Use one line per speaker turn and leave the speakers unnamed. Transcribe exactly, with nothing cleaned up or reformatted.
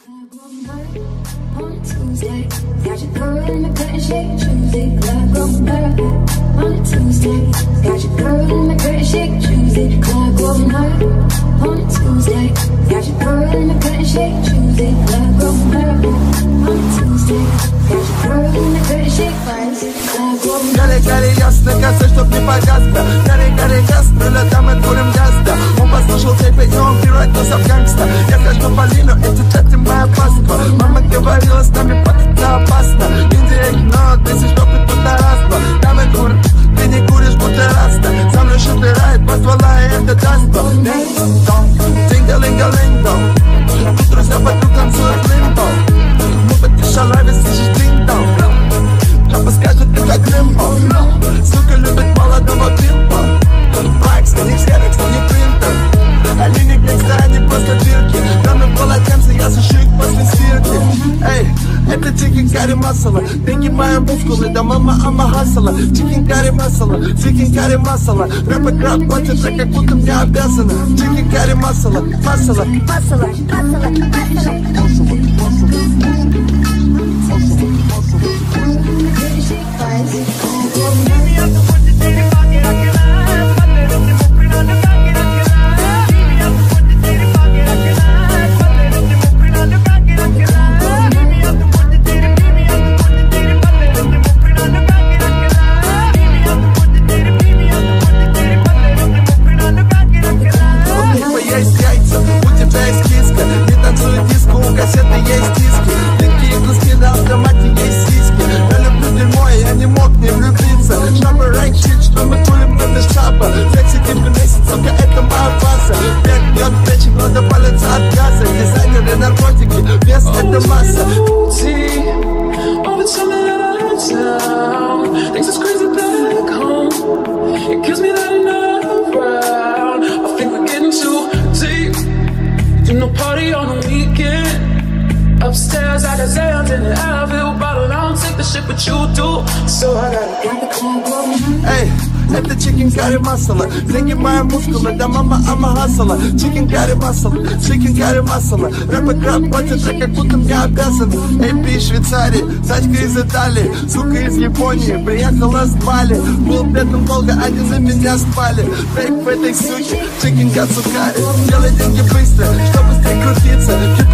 On Tuesday, got your girl in the curtain shake Tuesday. Club going hard on a Tuesday. Got your girl in the curtain shake Tuesday. Club going hard on a Tuesday. Got your girl in the curtain shake Tuesday. Club going hard on a Tuesday. Got your girl in the curtain shake Wednesday. Club going hard.
Горе, горе, ясно, касса, чтоб не погасла. Горе, горе, ясно, летам и курим газда. Он послушал тебе, и он превратился в гангста. Я скажу Полину, эти тати моя паства. Мама говорила, с нами пока опасно. Индия, но ты си чтоб и тут нарастла. Там и кур, ты не куришь, будто раста. Сам лишь убирает, позвала, и это даст. Динг-донг, динг-а-линг-а-линг-донг. Тут друзья вокруг танцуют лимбо. Мы подпишала, весь слышишь динг-донг. Папа скажет, ты как Рэмбо. Сука любит молодого пилпа. Байкс, на них сервикс, но не принтер. Они не гангста, они просто дырки. Кроме полотенца, я сушу их после стирки. Эй, это чикен карри масала. Деньги мои мускулы, да мама ама хасала. Чикен карри масала, чикен карри масала. Рэп и краб платят так, как будто мне обязаны. Чикен карри масала, масала, масала, масала, масала.
Upstairs, I got Zans in the Advil bottle. I don't take the shit, but you do. So I gotta.
Эй, это чикен карри масала. Деньги мои мускулы, да мама ама хасала. Чикен карри масала, чикен карри масала. Рэп и краб платят так, как будто мне обязаны. Эй, пи, Швейцарии, тачка из Италии. Сука из Японии, приехала с Бали. Был бедным долго, они на меня спали. Фейк в этой суке, чикен кацукари. Делай деньги быстро, чтобы быстрее крутиться.